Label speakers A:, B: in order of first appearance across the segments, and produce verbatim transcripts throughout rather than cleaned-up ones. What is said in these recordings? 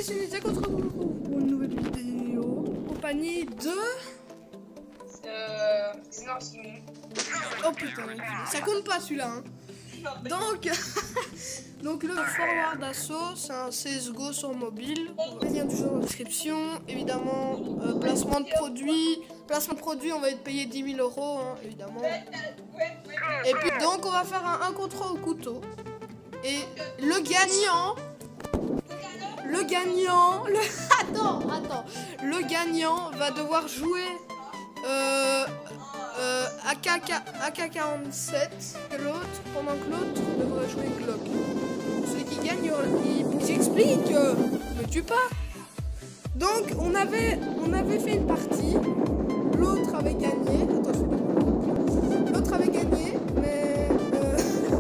A: c'est Sunita contre vous pour une nouvelle vidéo. Compagnie de...
B: Euh... Non, Simon.
A: Oh putain, ça compte pas celui-là. Hein. Donc... Donc le Forward Assault, c'est un C S G O sur mobile. Le lien du jeu en description. Évidemment, euh, placement de produit. Placement de produit, on va être payé dix mille euros, hein, évidemment. Et puis donc on va faire un un contre trois au couteau. Et le gagnant... Le gagnant... Le... Attends, attends. Le gagnant va devoir jouer... Euh... Euh, A K quarante-sept que l'autre, pendant que l'autre devrait jouer Glock. Celui qui gagne, il... j'explique, me tue pas. Donc on avait, on avait fait une partie, l'autre avait gagné. Attends, je fais l'autre avait gagné, mais euh...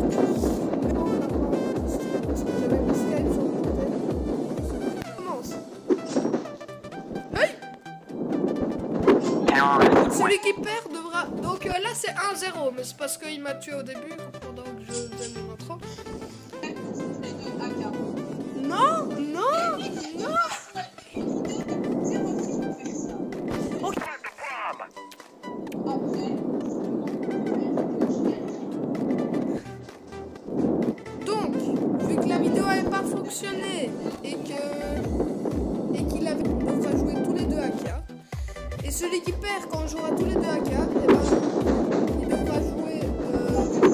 A: j'avais mis Skype sur mon tête. On commence. Hey, celui qui perd devra. Donc euh, là c'est un zéro, mais c'est parce qu'il m'a tué au début pendant que je faisais mon intro. Non, non, non. Donc, vu que la vidéo n'avait pas fonctionné et que et qu'il avait devra jouer tous les deux A K. Et celui qui perd quand on jouera tous les deux A K, eh ben, il devra jouer euh,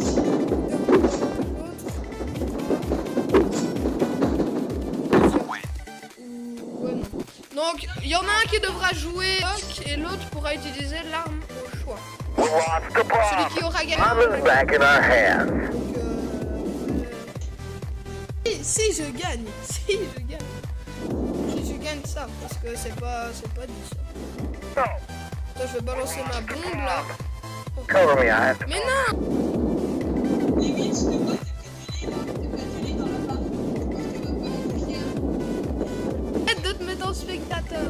A: donc il y en a un qui devra jouer et l'autre pourra utiliser l'arme au choix. Celui qui aura gagné. Donc, euh, si, si je gagne, si je gagne, si je gagne ça, parce que c'est pas, c'est pas dit ça. Attends, je vais balancer ma bombe là. Oh. Mais non!
B: Limite, je te vois, t'es prêtulé dans la barre.
A: Arrête de te mettre en spectateur.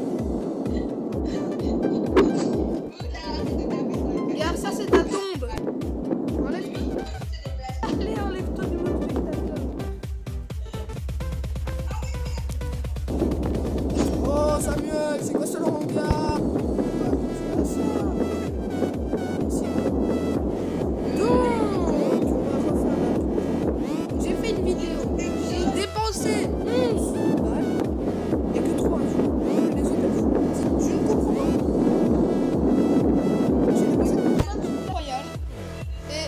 A: Regarde, ça c'est ta tombe. Enlève-toi. Allez, enlève-toi du mode spectateur. Oh Samuel, c'est quoi ce langage? J'ai fait une vidéo. J'ai dépensé onze balles. Il n'y a que trois jours. Les autres, je ne comprends pas. J'ai dépensé un royal. Et.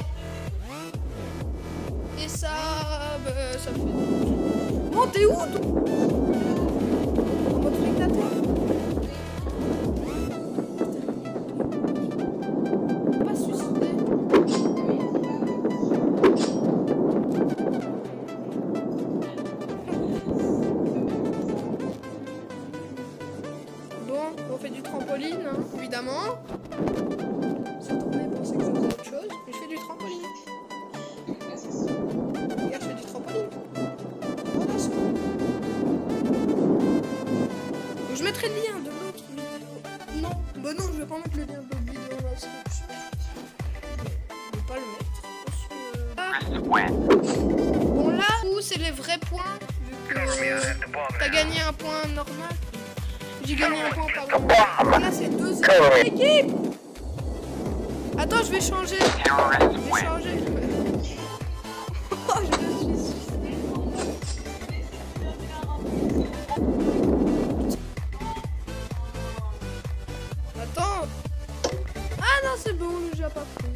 A: Et ça. Bah, ça me fait. Non, t'es où toi? En mode spectateur. Pas suicider. Bon, on fait du trampoline, hein, évidemment. Cette tournée pensait que je faisais autre chose, mais je fais du trampoline. Regarde, je fais du trampoline. Voilà ça. Donc, je mettrai le lien de l'autre vidéo. Non, bah non, je vais pas mettre le lien de l'autre vidéo là. Je vais pas le mettre. Parce que... Bon, là où c'est les vrais points, vu que t'as gagné un point normal. J'ai gagné un point par là. Là, c'est deux équipes. Attends, je vais changer. Je vais changer. Oh, je me suis suicidé. Attends. Ah non, c'est bon, j'ai pas pris.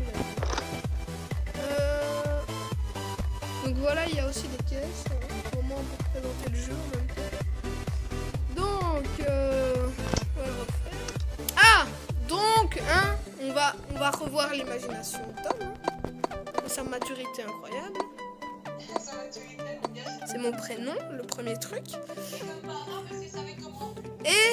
A: Euh... Donc voilà, il y a aussi des caisses. Hein, au moins pour présenter le jeu en même temps. Donc, euh, on va le refaire. Ah, donc, hein, on va, on va revoir l'imagination de Tom. Hein. Sa maturité incroyable. C'est mon prénom, le premier truc. Et,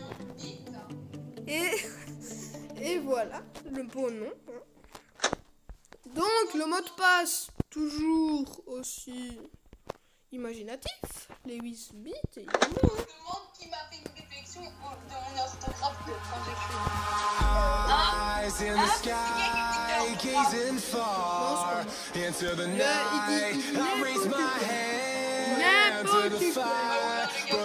A: et, et voilà, le beau nom. Hein. Donc, le mot de passe, toujours aussi imaginatif. Les huit bits, évidemment.
B: Je me demande qui m'a fait une réflexion de mon orthographe de quand j'écris. Ah, ah, c'est qui qui dit que...
A: N'importe quoi.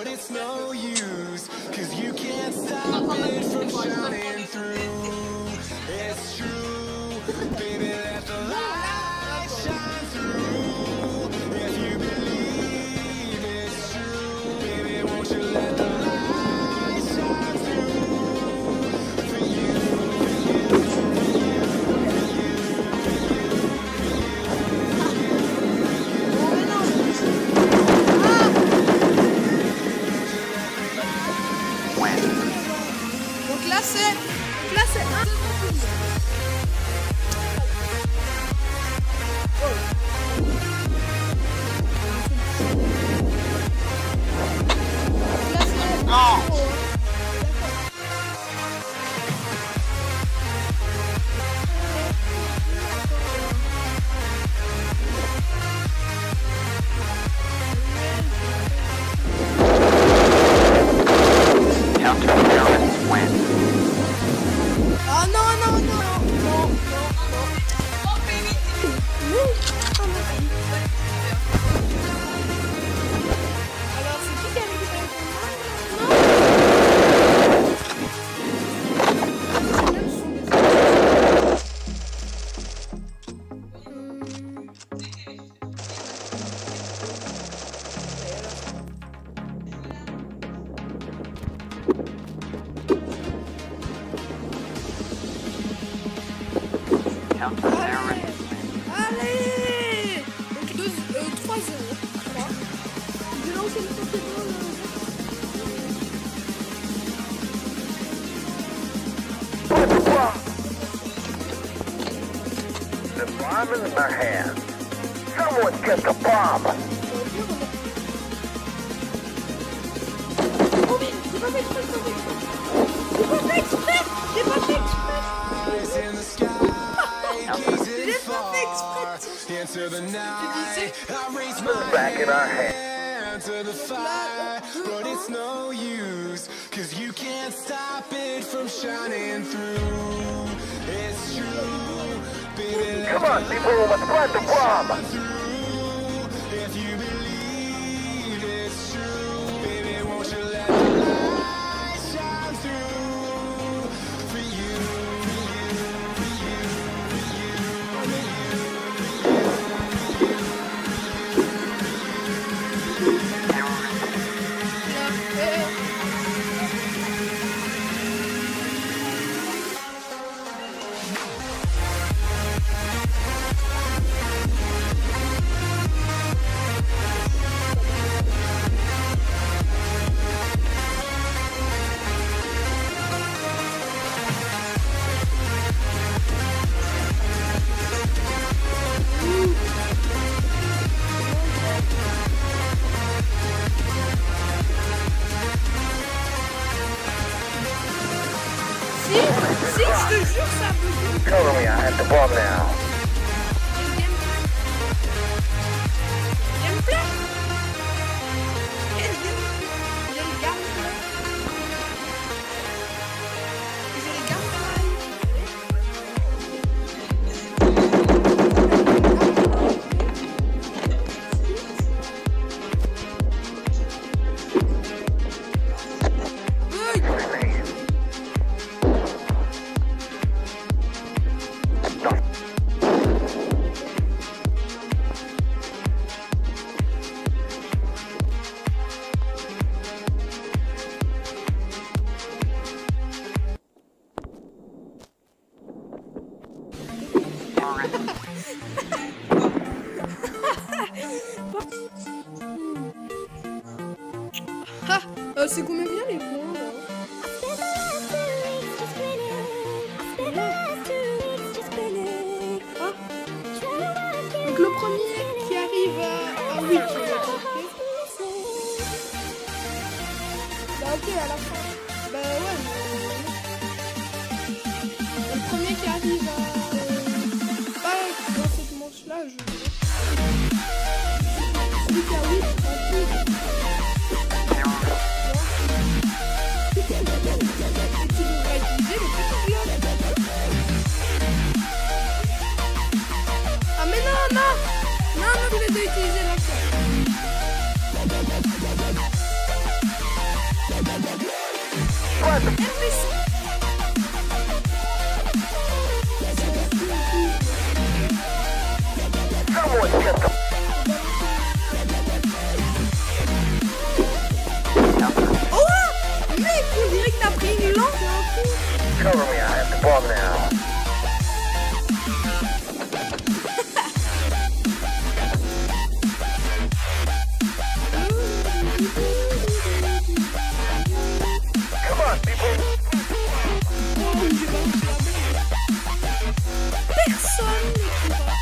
A: Allez. Donc deux, euh, trois zéro. Voilà. Je vais lancer le Pokéball.
C: The bomb in my hand. Someone get the bomb.
A: Oh mais, j'ai pas fait exprès, j'ai pas fait exprès. J'ai pas fait exprès. J'ai pas fait exprès.
C: Back in our hand to the fire, but it's no use, cause you can't stop it from shining through. It's true, baby. Come on, people, let's plant the bomb. If you believe it's true, baby, won't you let the light shine through for you, for you, for you, for you, for you, for you.
A: Si, si, je te jure, ça a bugué.
C: Cover me, I have the bomb now.
A: Gameplay. Quel gameplay? Il y a le gameplay. J'ai les Ah, euh, c'est combien bien les points là? Ah. Donc le premier qui arrive à, à huit, bah ok à la fin. Bah ouais. Le premier qui arrive à euh, pas dans cette manche là, je celui qui a huit, tranquille. Ah mais non, non. Non, non, je voulais utiliser la fois.
C: Plant
A: R P C. Oh mec, on dirait que t'as pris une lampe.
D: Cover me, I have the bomb now. Come on, people.
A: Personne ne pourra.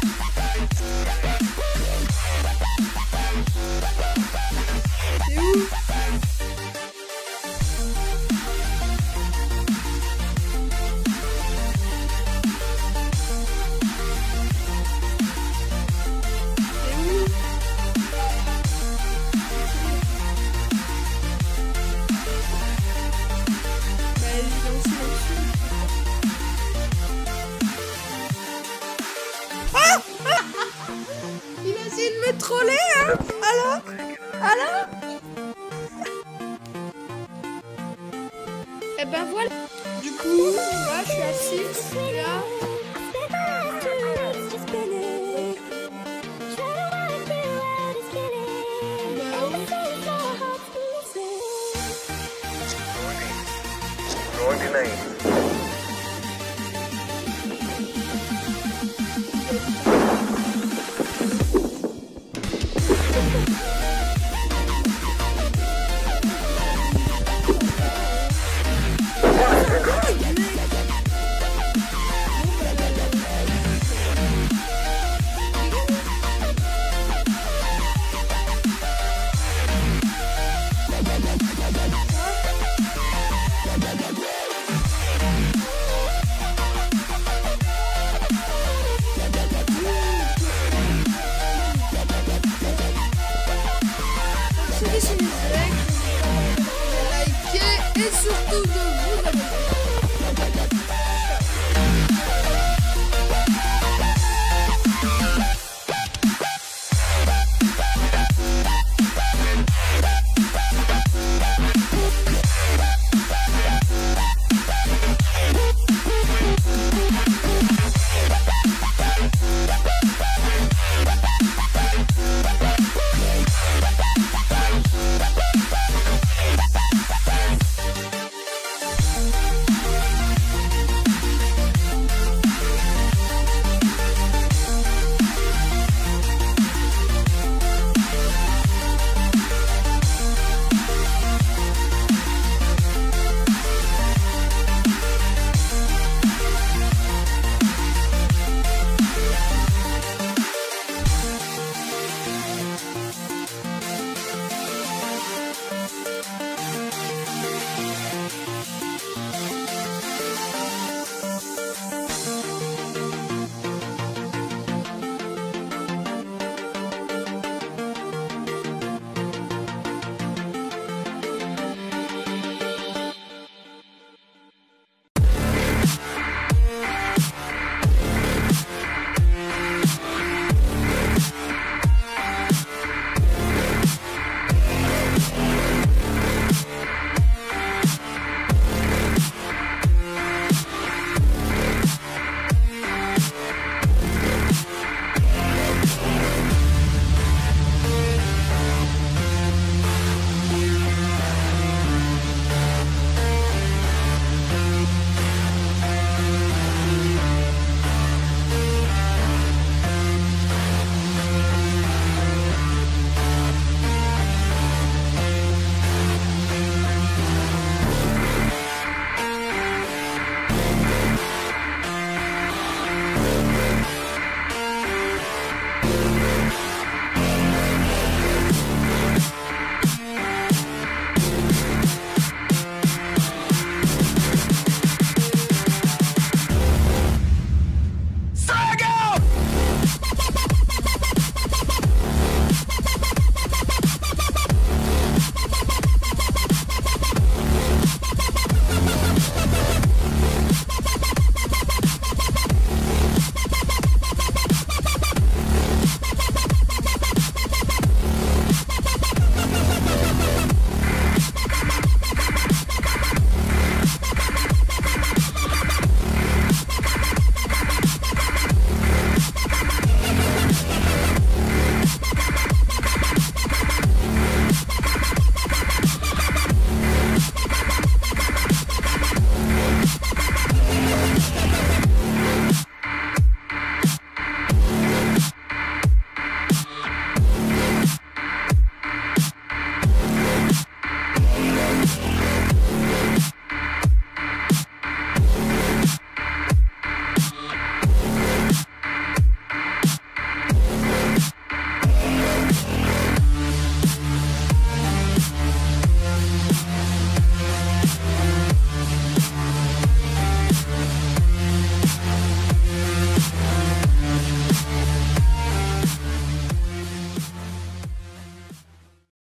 A: C'est où? Il a essayé de me troller, hein? Alors? Alors? Et ben voilà. Du coup, là, je suis assise. Là.
D: Going to name.
A: Suivez sur les likes, likez et surtout de vous abonner.